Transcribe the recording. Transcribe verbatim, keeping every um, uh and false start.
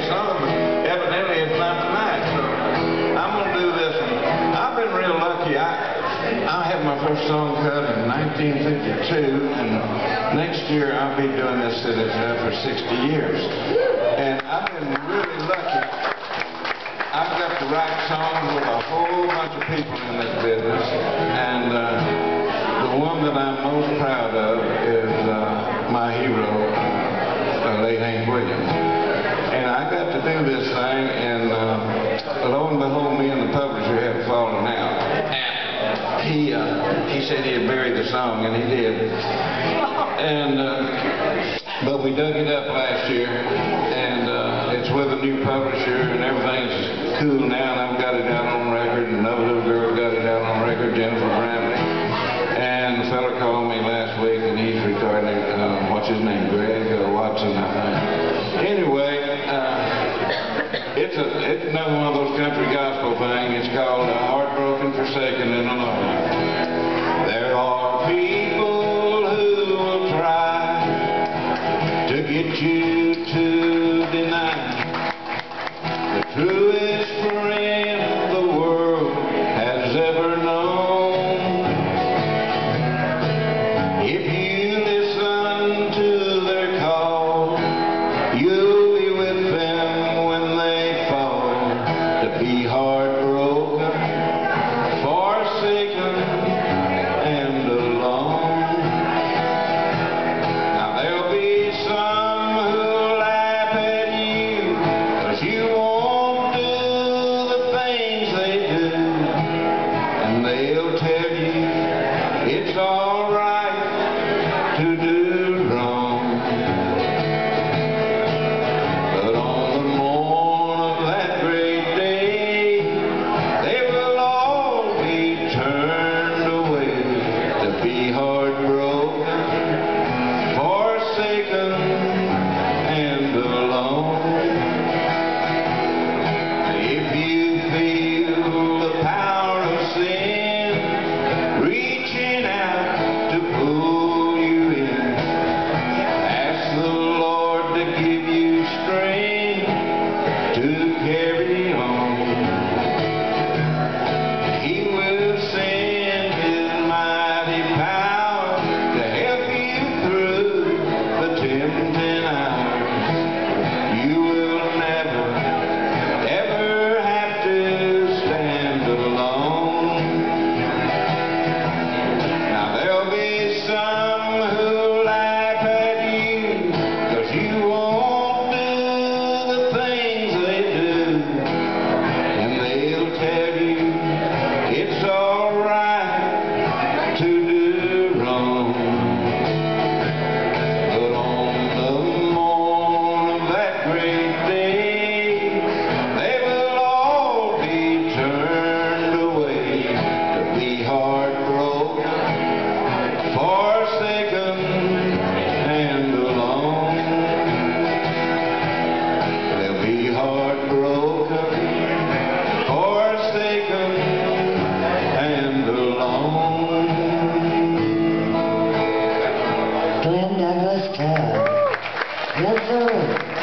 song, but evidently it's not tonight. So I'm going to do this one. I've been real lucky. I, I had my first song cut in nineteen fifty-two, and next year I'll be doing this citizen for sixty years. And I've been really lucky. I've got to write songs with a whole bunch of people in this business, and uh, the one that I'm most proud of is uh, my hero, uh, late Hank Williams. And I got to do this thing, and uh, lo and behold, me and the publisher had fallen out. And he uh, he said he'd bury the song, and he did. And uh, but we dug it up last year, and uh, it's with a new publisher, and everything's cool now, and I've got it out on record, and another little girl got it out on record, Jennifer Brantley. And the fella called me last week, and he's recording it, uh, what's his name, Grille or Watson, I think. Anyway, uh, it's, a, it's another one of those country gospel things. It's called uh, Heartbroken, Foresaken, and Alone. There are people who will try to get you to deny the truest friend the world has ever known. If you listen to their call, you'll be with them when they fall, to be heartbroken, forsaken, and alone. Now there'll be some who'll laugh at you, 'cause you won't do the things they do, and they'll tell you it's all right to do wrong. But on the morn of that great day, they will all be turned away, to be heartbroken, forsaken, and alone. If you feel the power of sin reaching out to pull you in, ask the Lord to give you strength to carry on. He will send His mighty power to help you through the tempting hours. You will never, ever have to stand alone. Now there'll be some who laugh at you, 'cause you won't do the things they do, and they'll tell you it's all right to do wrong. But on the morn of that great day, they will all be turned away, to be heartbroken, forsaken, and alone. They'll be heartbroken, forsaken, and alone. Glenn Douglas Tubb. Yes, sir.